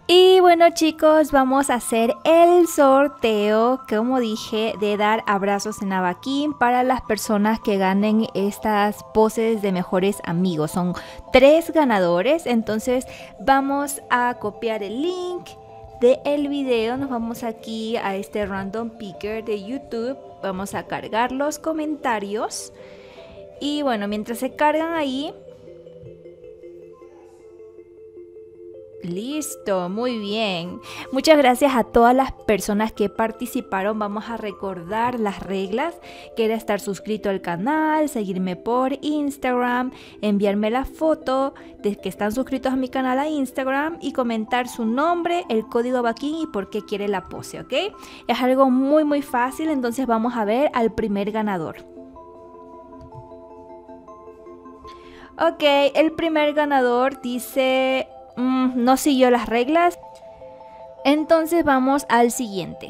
Y bueno chicos, vamos a hacer el sorteo, como dije, de dar abrazos en Avakin para las personas que ganen estas poses de mejores amigos. Son 3 ganadores, entonces vamos a copiar el link del video. Nos vamos aquí a este random picker de YouTube, vamos a cargar los comentarios y bueno, mientras se cargan ahí. Listo, muy bien. Muchas gracias a todas las personas que participaron. Vamos a recordar las reglas, que era estar suscrito al canal, seguirme por Instagram, enviarme la foto de que están suscritos a mi canal a Instagram y comentar su nombre, el código Avakin y por qué quiere la pose, ¿ok? Es algo muy fácil, entonces vamos a ver al primer ganador. Ok, el primer ganador dice... no siguió las reglas. Entonces vamos al siguiente.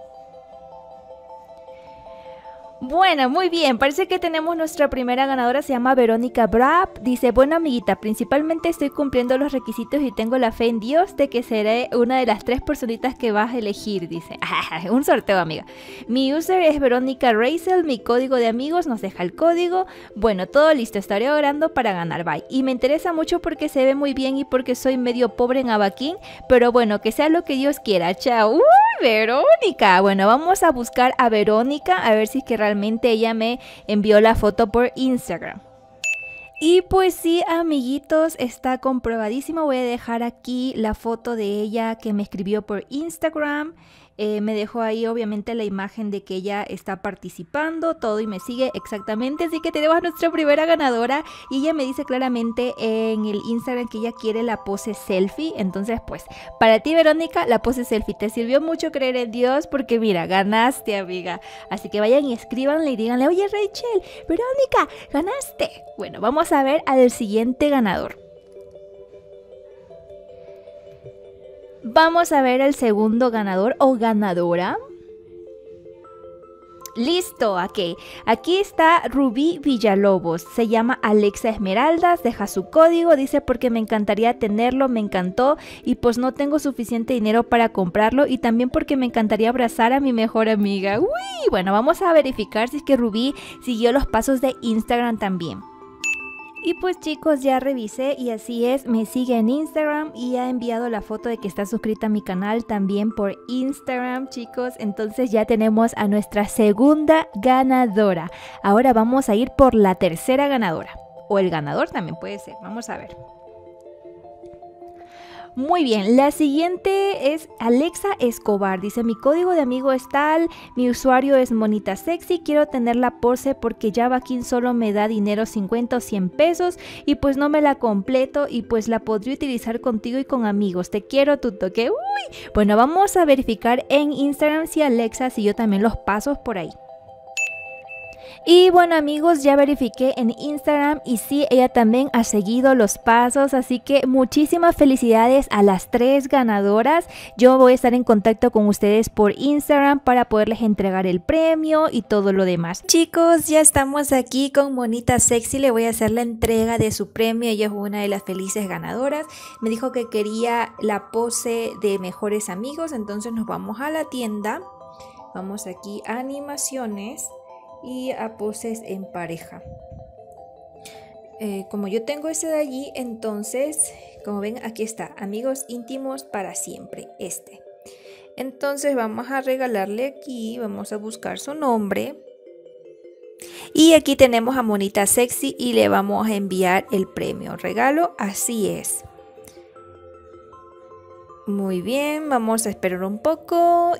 Bueno, muy bien, parece que tenemos nuestra primera ganadora, se llama Verónica Brap. Dice, bueno amiguita, principalmente estoy cumpliendo los requisitos y tengo la fe en Dios de que seré una de las 3 personitas que vas a elegir. Dice, un sorteo amiga. Mi user es Verónica Rachel, mi código de amigos, nos deja el código. Bueno, todo listo, estaré orando para ganar, bye. Y me interesa mucho porque se ve muy bien y porque soy medio pobre en Avakin, pero bueno, que sea lo que Dios quiera, chao. Verónica, bueno, vamos a buscar a Verónica a ver si es que realmente ella me envió la foto por Instagram. Y pues sí, amiguitos, está comprobadísimo. Voy a dejar aquí la foto de ella que me escribió por Instagram. Me dejó ahí obviamente la imagen de que ella está participando, todo y me sigue exactamente. Así que tenemos a nuestra primera ganadora y ella me dice claramente en el Instagram que ella quiere la pose selfie. Entonces pues para ti Verónica, la pose selfie te sirvió mucho creer en Dios porque mira, ganaste amiga. Así que vayan y escríbanle y díganle, oye Rachel, Verónica, ganaste. Bueno, vamos a ver al siguiente ganador. Vamos a ver al segundo ganador o ganadora. Listo, ok. Aquí está Rubí Villalobos. Se llama Alexa Esmeraldas. Deja su código. Dice porque me encantaría tenerlo. Me encantó. Y pues no tengo suficiente dinero para comprarlo. Y también porque me encantaría abrazar a mi mejor amiga. Uy, bueno, vamos a verificar si es que Rubí siguió los pasos de Instagram también. Y pues chicos, ya revisé y así es, me sigue en Instagram y ha enviado la foto de que está suscrita a mi canal también por Instagram, chicos. Entonces ya tenemos a nuestra segunda ganadora. Ahora vamos a ir por la tercera ganadora. O el ganador también puede ser, vamos a ver. Muy bien, la siguiente es Alexa Escobar. Dice, mi código de amigo es tal, mi usuario es monita sexy, quiero tener la pose porque ya Avakin solo me da dinero 50 o 100 pesos y pues no me la completo y pues la podría utilizar contigo y con amigos. Te quiero tu toque. Uy, bueno, vamos a verificar en Instagram si Alexa siguió también los pasos por ahí. Y bueno amigos, ya verifiqué en Instagram y sí, ella también ha seguido los pasos, así que muchísimas felicidades a las 3 ganadoras. Yo voy a estar en contacto con ustedes por Instagram para poderles entregar el premio y todo lo demás. Chicos, ya estamos aquí con Monita Sexy, le voy a hacer la entrega de su premio. Ella es una de las felices ganadoras. Me dijo que quería la pose de mejores amigos, entonces nos vamos a la tienda. Vamos aquí a animaciones y a poses en pareja. Como yo tengo ese de allí, entonces como ven aquí está, amigos íntimos para siempre, este. Entonces vamos a regalarle aquí, vamos a buscar su nombre y aquí tenemos a Monita Sexy y le vamos a enviar el premio regalo, así es. Muy bien, vamos a esperar un poco.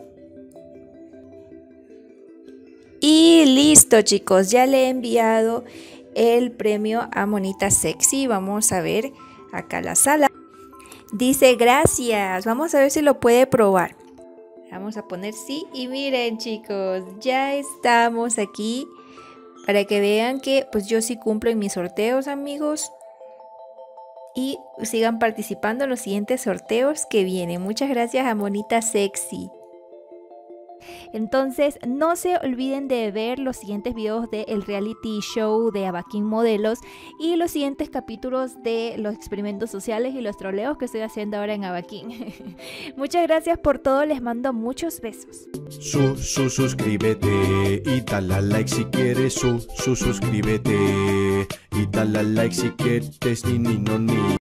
Y listo chicos, ya le he enviado el premio a Monita Sexy. Vamos a ver acá la sala. Dice gracias, vamos a ver si lo puede probar. Vamos a poner sí y miren chicos, ya estamos aquí para que vean que pues yo sí cumplo en mis sorteos amigos. Y sigan participando en los siguientes sorteos que vienen. Muchas gracias a Monita Sexy. Entonces no se olviden de ver los siguientes videos del reality show de Avakin Modelos y los siguientes capítulos de los experimentos sociales y los troleos que estoy haciendo ahora en Avakin. Muchas gracias por todo, les mando muchos besos. Suscríbete y dale a like si quieres. Suscríbete y dale a like si quieres. Ni.